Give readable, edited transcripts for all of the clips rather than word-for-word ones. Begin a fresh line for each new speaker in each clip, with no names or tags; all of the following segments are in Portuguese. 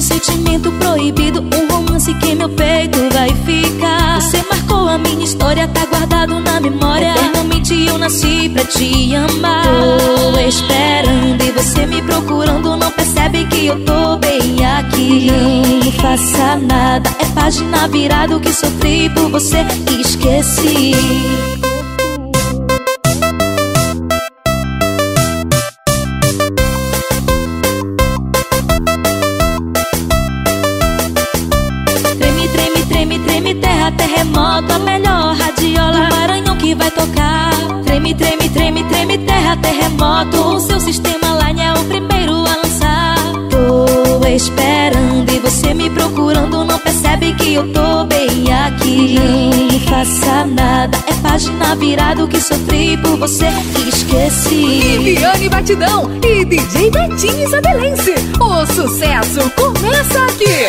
sentimento proibido, um romance que meu peito vai ficar. Você marcou a minha história, tá guardado na memória. Eternamente eu nasci pra te amar. Tô esperando e você me procurando, não percebe que eu tô bem aqui. Não faça nada, é página virada, o que sofri por você esqueci. Terremoto, a melhor radiola do Maranhão que vai tocar. Treme, treme, treme, treme, terra, terremoto. O seu sistema line é o primeiro a lançar. Tô esperando e você me procurando, não percebe que eu tô bem aqui. Não faça nada, é página virada, o que sofri por você esqueci.
Viviane Batidão e DJ Betinho Isabelense. O sucesso começa aqui.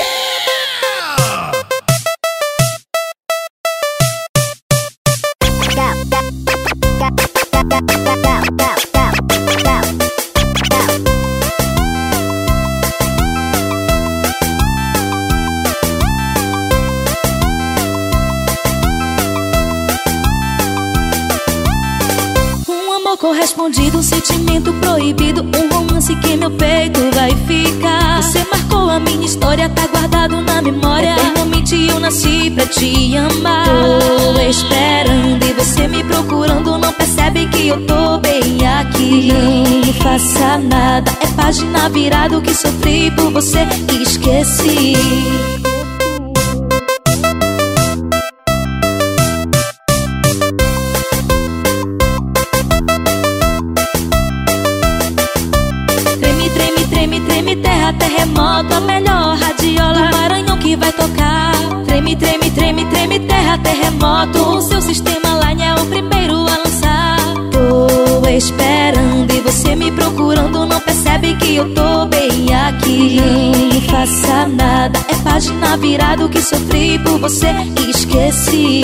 Correspondido, um sentimento proibido, um romance que meu peito vai ficar. Você marcou a minha história, tá guardado na memória. Eternamente eu nasci pra te amar. Tô esperando e você me procurando, não percebe que eu tô bem aqui. Não faça nada, é página virada, o que sofri por você esqueci. Terremoto, a melhor radiola do Maranhão que vai tocar. Treme, treme, treme, treme, terra, terremoto. O seu sistema line é o primeiro a lançar. Tô esperando e você me procurando, não percebe que eu tô bem aqui. Não faça nada, é página virada, o que sofri por você esqueci.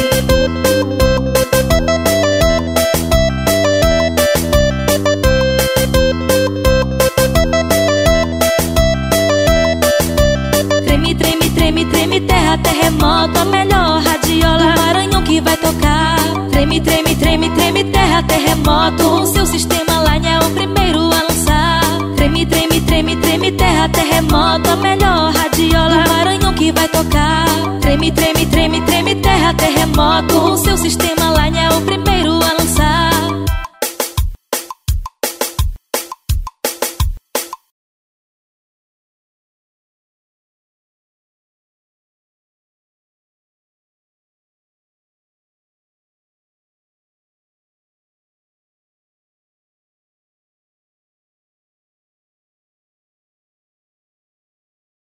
Terremoto, a melhor radiola do Maranhão que vai tocar. Treme, treme, treme, treme, terra, terremoto. O seu sistema line é o primeiro a lançar. Treme, treme, treme, treme, terra, terremoto, a melhor radiola do Maranhão que vai tocar. Treme, treme, treme, treme, terra, terremoto. O seu sistema